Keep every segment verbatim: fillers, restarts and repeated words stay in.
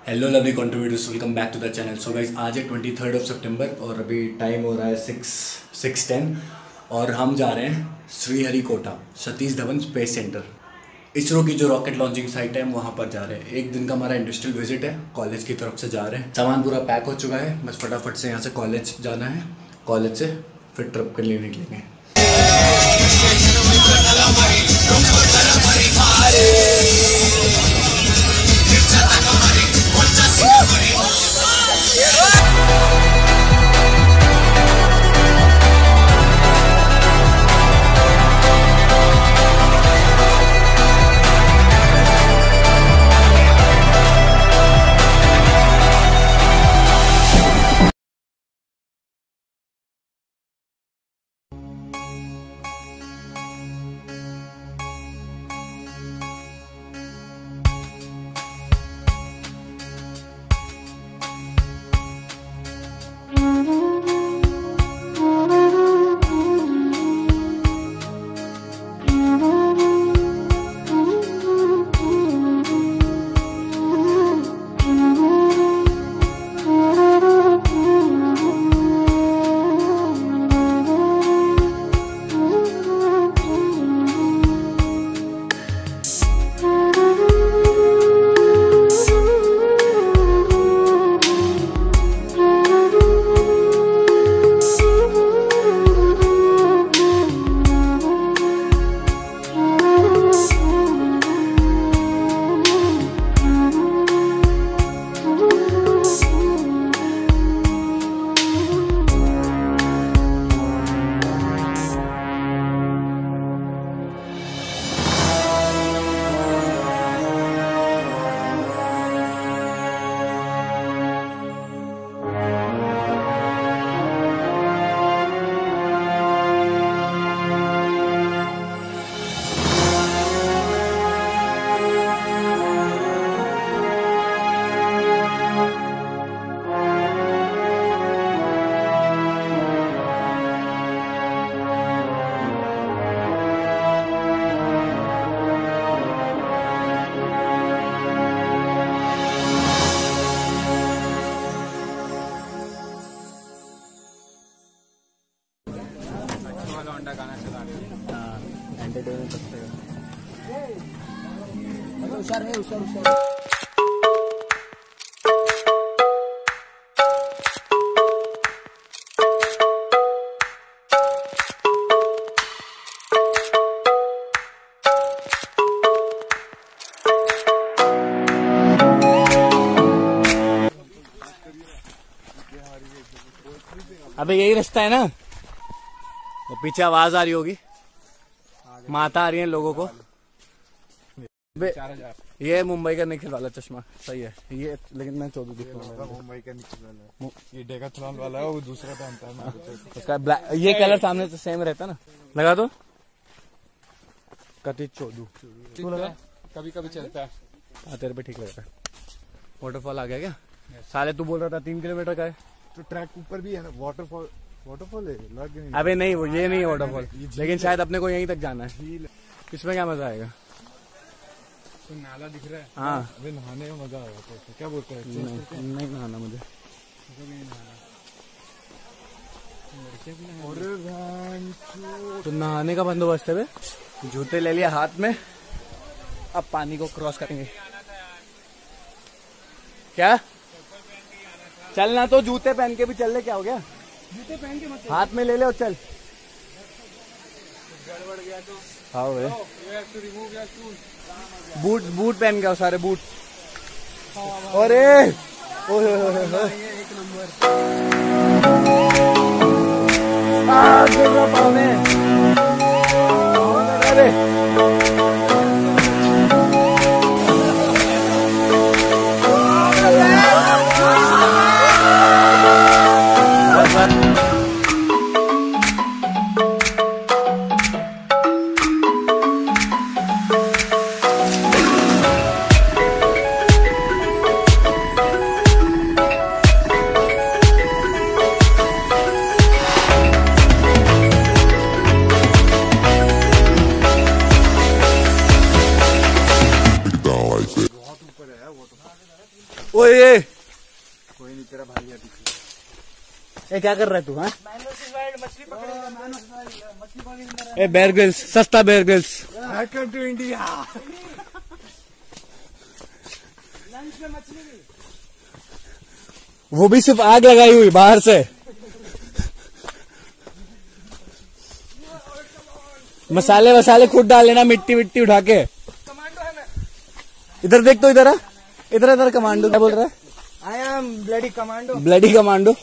Hello lovely contributors, welcome back to the channel. So guys, आज है twenty third of सितंबर और अभी time हो रहा है सिक्स सिक्स टेन और हम जा रहे हैं श्रीहरिकोटा सतीश धवन स्पेस सेंटर। इसरो की जो रॉकेट लॉन्चिंग साइट है हम वहाँ पर जा रहे हैं। एक दिन का हमारा इंडस्ट्रियल विजिट है, कॉलेज की तरफ से जा रहे हैं। सामान पूरा पैक हो चुका है, बस फटाफट से यहाँ से कॉलेज जाना है, कॉलेज से फिर ट्रिप के लिए निकलेंगे। हुशार है, हुशार हुशार। अबे यही रास्ता है ना? वो पीछे आवाज आ रही होगी, माता आ रही है लोगों को। ये मुंबई का निखिल वाला चश्मा सही है ये, लेकिन मैं चौदह दिख रहा हूँ। मुंबई का निखिल वाला, ये डेकाथलॉन वाला है, वो दूसरा पहनता है ना उसका ब्लैक। ये कलर सामने से सेम रहता ना। लगा दो कति चौदू कभी कभी चलता है। हाँ तेरे पे ठीक लगता है। वाटरफॉल आ गया क्या? साले तू बोल रहा था तीन किलोमीटर का है तो ट्रैक ऊपर भी है ना। वाटरफॉल वाटरफॉल है लग नहीं। अबे नहीं, वो ये नहीं है वाटरफॉल, लेकिन शायद अपने को यहीं तक जाना है। इसमें क्या मजा आएगा? तो नाला दिख रहा है। हाँ अबे नहाने में मजा आएगा। तो क्या बोलते हैं? नहीं, नहीं नहाना मुझे। तो नहाने का बंदोबस्त है। जूते ले लिया हाथ में, अब पानी को क्रॉस करेंगे। क्या चलना? तो जूते पहन के भी चल ले, क्या हो गया? जूते पहन के मत, हाथ में ले ले और चल। गड़बड़ गया तो हाँ वे बूट बूट पहन गया सारे बूट। अरे एक नंबर अरे ओए कोई नहीं, तेरा भाई है पीछे। ए क्या कर रहा है तू? हाँ ए बेयर ग्रिल्स, सस्ता Bear Grylls. Welcome to India. वो भी सिर्फ आग लगाई हुई बाहर से। मसाले वसाले खुद डाल लेना, मिट्टी विट्टी उठा के। इधर देख तो, इधर आ, इधर इधर कमांडो क्या बोल रहा है? I am bloody commando. Bloody commando.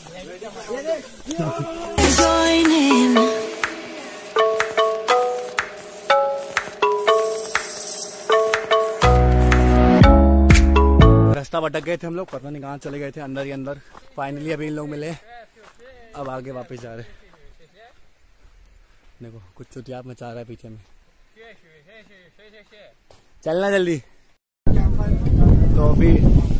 रास्ता भटक गए थे हम लोग, पता नहीं कहाँ चले गए थे, अंदर ही अंदर। फाइनली अभी इन लोग मिले, अब आगे वापस जा रहे। देखो कुछ चुतियाप मचा रहा है पीछे में। चलना जल्दी। तो अभी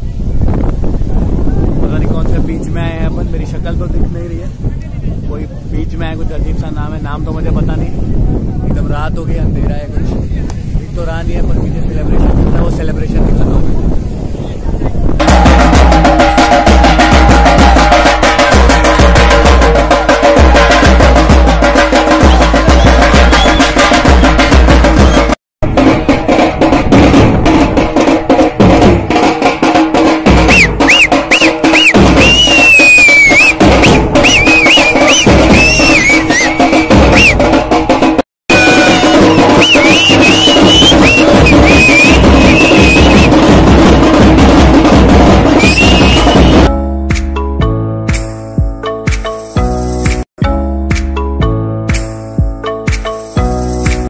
पता नहीं कौन से बीच में आए हैं अपन, मेरी शक्ल तो दिख नहीं रही है। कोई बीच में है, कुछ अजीब सा नाम है, नाम तो मुझे पता नहीं। एकदम रात हो गई, अंधेरा है, कुछ दिख तो रहा नहीं है, पर पीछे सेलिब्रेशन